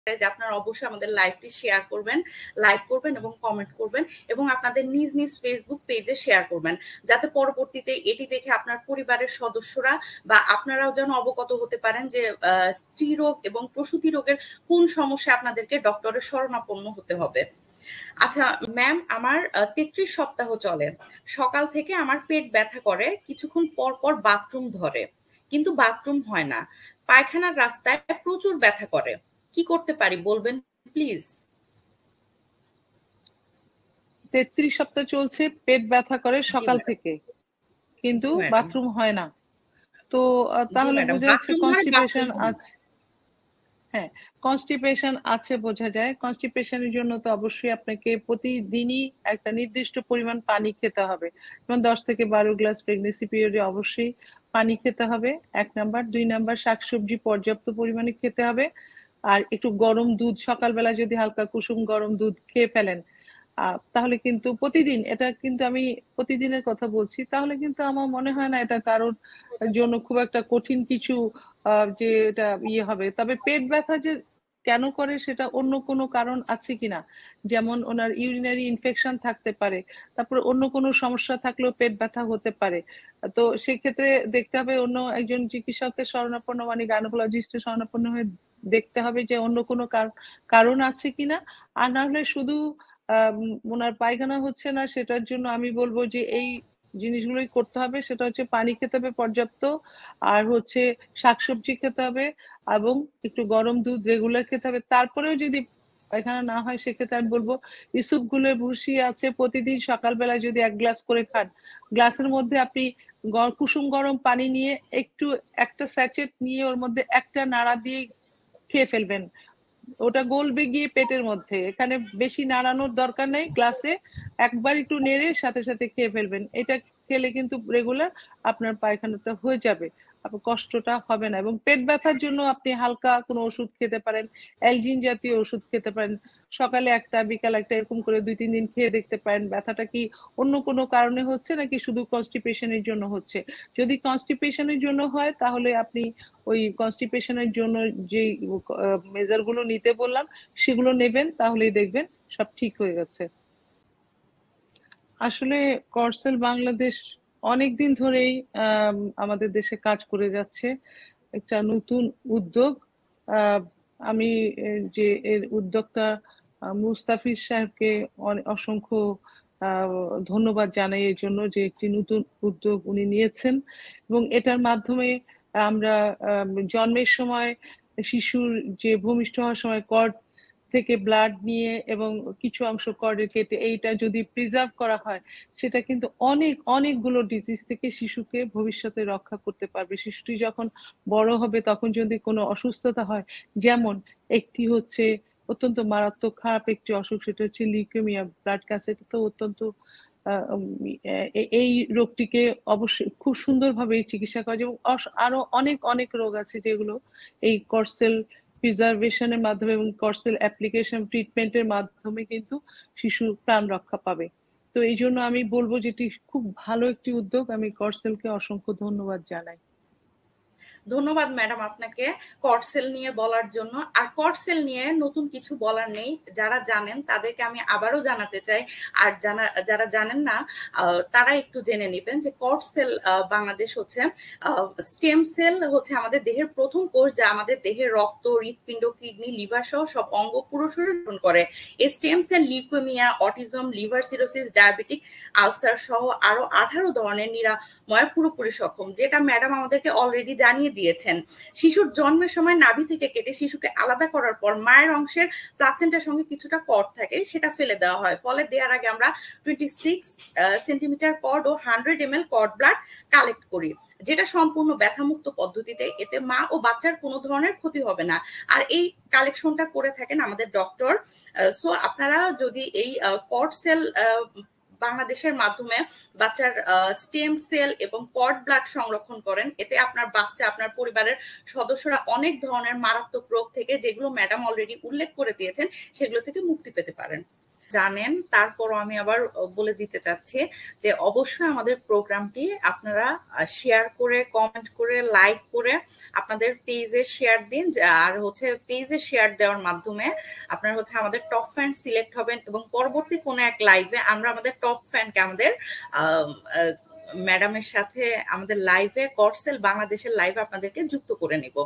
যে আপনারা অবশ্যই আমাদের লাইভটি শেয়ার করবেন, লাইক করবেন এবং কমেন্ট করবেন এবং আপনাদের নিজ নিজ ফেসবুক পেজে শেয়ার করবেন, যাতে পরবর্তীতে এটি দেখে আপনার পরিবারের সদস্যরা বা আপনারাও যেন অবগত হতে পারেন যে স্ত্রী রোগ এবং প্রসূতি রোগের কোন সমস্যা আপনাদেরকে ডক্টরের শরণাপন্ন হতে হবে। আচ্ছা ম্যাম, আমার 33 সপ্তাহ চলে। সকাল থেকে আমার পেট ব্যথা করে, কিছুক্ষণ পর পর বাথরুম ধরে, কিন্তু বাথরুম হয় না। পায়খানার রাস্তায় প্রচুর ব্যথা করে। কি করতে পারি বলবেন প্লিজ? 33 সপ্তাহ চলছে, পেট ব্যথা করে সকাল থেকে, কিন্তু বাথরুম হয় না। তো তাহলে বোঝা যাচ্ছে কনস্টিপেশন আছে। হ্যাঁ, কনস্টিপেশন আছে বোঝা যায়। কনস্টিপেশনের জন্য তো অবশ্যই আপনাকে প্রতিদিনই একটা নির্দিষ্ট পরিমাণ পানি খেতে হবে, যেমন 10 থেকে 12 গ্লাস প্রেগনেন্সি পিরিয়ডে অবশ্যই পানি খেতে হবে, 1 নাম্বার। 2 নাম্বার, শাকসবজি পর্যাপ্ত পরিমাণে খেতে হবে। আর একটু গরম দুধ, সকালবেলা যদি হালকা কুসুম গরম দুধ খেয়ে ফেলেন, তাহলে কিন্তু প্রতিদিন, এটা কিন্তু আমি প্রতিদিনের কথা বলছি, তাহলে কিন্তু আমার মনে হয় না এটা কারোর জন্য খুব একটা কঠিন কিছু যে এটা হবে। তবে পেট ব্যথা যে কেন করে সেটা অন্য কোনো কারণ আছে কিনা, যেমন ওনার ইউরিনারি ইনফেকশন থাকতে পারে, তারপর অন্য কোনো সমস্যা থাকলেও পেট ব্যথা হতে পারে। তো সেক্ষেত্রে দেখতে হবে অন্য একজন চিকিৎসকের শরণাপন্ন, মানে গাইনোকোলজিস্টের শরণাপন্ন হয়ে দেখতে হবে যে অন্য কোনো কারণ আছে কিনা। আর না হলে শুধু ওনার পায়খানা হচ্ছে না সেটার জন্য আমি বলবো যে এই জিনিসগুলোই করতে হবে। সেটা হচ্ছে পানি খেতে হবে পর্যাপ্ত, আর হচ্ছে শাকসবজি খেতে হবে এবং একটু গরম দুধ রেগুলার খেতে হবে। তারপরেও যদি পায়খানা না হয় সেক্ষেত্রে আমি বলবো ইসুপগুলের ভুসি আছে, প্রতিদিন সকালবেলা যদি 1 গ্লাস করে খান, গ্লাসের মধ্যে আপনি কুসুম গরম পানি নিয়ে একটু একটা স্যাচেট নিয়ে ওর মধ্যে একটা নাড়া দিয়ে খেয়ে ফেলবেন। ওটা গলবে গিয়ে পেটের মধ্যে, এখানে বেশি নাড়ানোর দরকার নেই। গ্লাসে একবার একটু নেড়ে সাথে সাথে খেয়ে ফেলবেন। এটা খেলে কিন্তু রেগুলার আপনার পায়খানাটা হয়ে যাবে, আপনার কষ্টটা হবে না। এবং পেট ব্যথার জন্য আপনি হালকা কোনো ওষুধ খেতে পারেন, অ্যালজিন জাতীয় ওষুধ খেতে পারেন, সকালে একটা বিকাল একটা, এরকম করে 2-3 দিন খেয়ে দেখতে পারেন ব্যথাটা কি অন্য কোনো কারণে হচ্ছে নাকি শুধু কনস্টিপেশনের জন্য হচ্ছে। যদি কনস্টিপেশনের জন্য হয় তাহলে আপনি ওই কনস্টিপেশনের জন্য যে মেজার গুলো নিতে বললাম সেগুলো নেবেন, তাহলেই দেখবেন সব ঠিক হয়ে গেছে। আসলে কর্সেল বাংলাদেশ অনেকদিন ধরেই আমাদের দেশে কাজ করে যাচ্ছে, একটা নতুন উদ্যোগ। আমি যে এর উদ্যোক্তা মুস্তাফিজ সাহেবকে অসংখ্য ধন্যবাদ জানাই এর জন্য যে একটি নতুন উদ্যোগ উনি নিয়েছেন। এবং এটার মাধ্যমে আমরা জন্মের সময় শিশুর যে ভূমিষ্ঠ হওয়ার সময় কর্ড থেকে ব্লাড নিয়ে এবং কিছু অংশ কর্ডের কেটে এইটা যদি প্রিজার্ভ করা হয়, সেটা কিন্তু অনেকগুলো ডিজিজ থেকে শিশুকে ভবিষ্যতে রক্ষা করতে পারবে। শিশুটি যখন বড় হবে তখন যদি কোনো অসুস্থতা হয়, যেমন একটি হচ্ছে অত্যন্ত মারাত্মক খারাপ একটি অসুখ, সেটা হচ্ছে লিউকেমিয়া, ব্লাড ক্যান্সার। তো অত্যন্ত এই রোগটিকে অবশ্যই খুব সুন্দরভাবে চিকিৎসা করা যায়। এবং আরো অনেক রোগ আছে যেগুলো এই কর্সেল প্রিজার্ভেশনের মাধ্যমে এবং কর্সেল অ্যাপ্লিকেশন ট্রিটমেন্টের মাধ্যমে কিন্তু শিশু প্রাণ রক্ষা পাবে। তো এই জন্য আমি বলবো যে এটি খুব ভালো একটি উদ্যোগ। আমি কর্সেলকে অসংখ্য ধন্যবাদ জানাই। ধন্যবাদ ম্যাডাম আপনাকে কর্ডসেল নিয়ে বলার জন্য। আর কর্ডসেল নিয়ে নতুন কিছু বলার নেই, যারা জানেন তাদেরকে আমি আবারও জানাতে চাই, আর যারা জানেন না তারা একটু জেনে নেবেন যে কর্ডসেল বাংলাদেশ হচ্ছে স্টেম সেল হচ্ছে আমাদের দেহের প্রথম কোষ, যা আমাদের দেহের রক্ত, হৃৎপিণ্ড, কিডনি, লিভার সহ সব অঙ্গ পুরোপুরি গঠন করে। এই stem cell leukaemia, autism, liver cirrhosis, diabetic ulcer সহ আরো 18 ধরনের নিরাময় পুরোপুরি সক্ষম, যেটা ম্যাডাম আমাদেরকে অলরেডি জানিয়ে দিয়েছেন। শিশুর জন্মের সময় নাভি থেকে কেটে শিশুকে আলাদা করার পর মায়ের অংশের প্লাসেন্টার সঙ্গে কিছুটা কর্ড থাকে, সেটা ফেলে দেওয়া হয়। ফলে দেওয়ার আগে আমরা 26 সেন্টিমিটার কর্ড ও 100 ml কর্ড ব্লাড কালেক্ট করি, যেটা সম্পূর্ণ ব্যথামুক্ত পদ্ধতিতে। এতে মা ও বাচ্চার কোনো ধরনের ক্ষতি হবে না। আর এই কালেকশনটা করে থাকেন আমাদের ডক্টর। সো আপনারা যদি এই কর্ডসেল বাংলাদেশের মাধ্যমে বাচ্চার স্টেম সেল এবং কর্ড ব্লাড সংরক্ষণ করেন, এতে আপনার বাচ্চা, আপনার পরিবারের সদস্যরা অনেক ধরনের মারাত্মক রোগ থেকে, যেগুলো ম্যাডাম অলরেডি উল্লেখ করে দিয়েছেন, সেগুলো থেকে মুক্তি পেতে পারেন। জানেন, তারপরও আমি আবার বলে দিতে চাচ্ছি যে অবশ্যই আমাদের প্রোগ্রামটি আপনারা শেয়ার করে, কমেন্ট করে, লাইক করে আপনাদের পেজে শেয়ার দিন। আর হচ্ছে পেজে শেয়ার দেওয়ার মাধ্যমে আপনারা হচ্ছে আমাদের টপ ফ্যান সিলেক্ট হবেন, এবং পরবর্তী কোনো এক লাইভে আমরা আমাদের টপ ফ্যানকে আমাদের ম্যাডামের সাথে আমাদের লাইভে, কর্ডসেল বাংলাদেশের লাইভে আপনাদেরকে যুক্ত করে নিব।